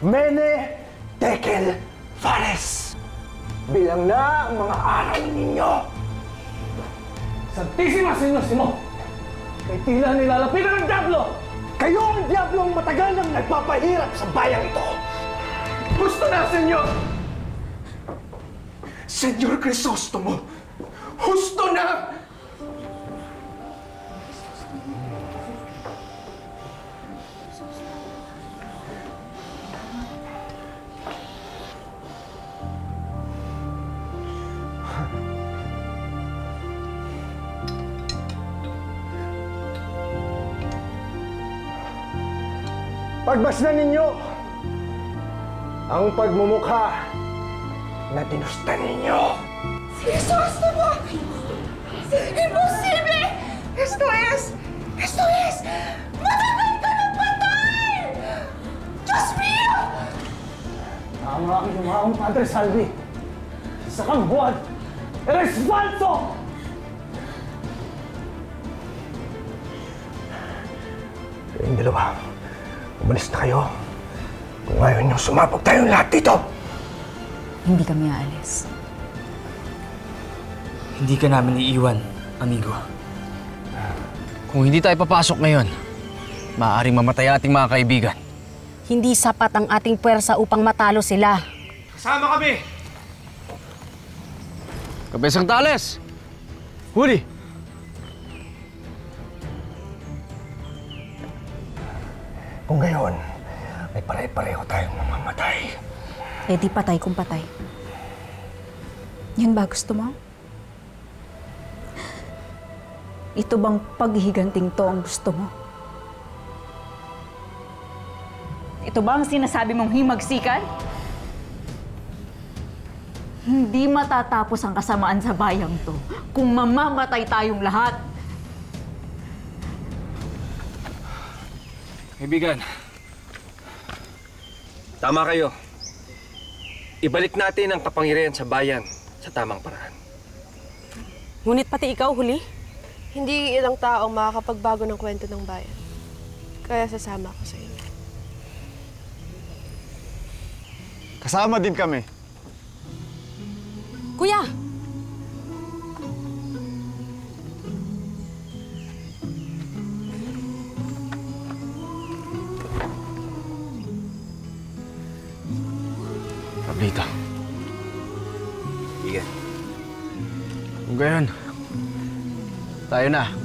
Mene Tekel Fares. Bilang na ang mga araw ninyo. Santisima Senyosimo! Kay tila nilalapitan ng Diablo! Kayo ang Diablo ang matagal nang nagpapahirap sa bayang ito. Gusto na, Senyor! Senyor Crisostomo, husto na! Pagmasdan ninyo ang pagmumukha na dinusta ninyo. Crisostomo! Imposible! Esto es! Matagal ka ng patay! Diyos mío! Tama ang yumaong Padre Salvi. Isa kang buwan! Eres falso! Kayong dalawa, umalis na kayo. Kung ayaw niyong sumabog tayong lahat dito. Hindi kami aalis. Hindi ka namin iiwan, amigo. Kung hindi tayo papasok ngayon, maaaring mamatay ang ating mga kaibigan. Hindi sapat ang ating puwersa upang matalo sila. Kasama kami! Kabesang Tales! Huli! Kung gayon, ay pare-pareho tayong mamamatay. Eh di patay kung patay. Yan ba gusto mo? Ito bang paghihiganting to ang gusto mo? Ito ba ang sinasabi mong himagsikan? Hindi matatapos ang kasamaan sa bayang to kung mamamatay tayong lahat. Kaibigan, tama kayo. Ibalik natin ang kapangyarihan sa bayan sa tamang paraan. Ngunit pati ikaw, Huli? Hindi ilang tao ang makakapagbago ng kwento ng bayan. Kaya sasama ako sa inyo. Kasama din kami. Kuya! Pablito. Sige. Kung gayon, tayo na.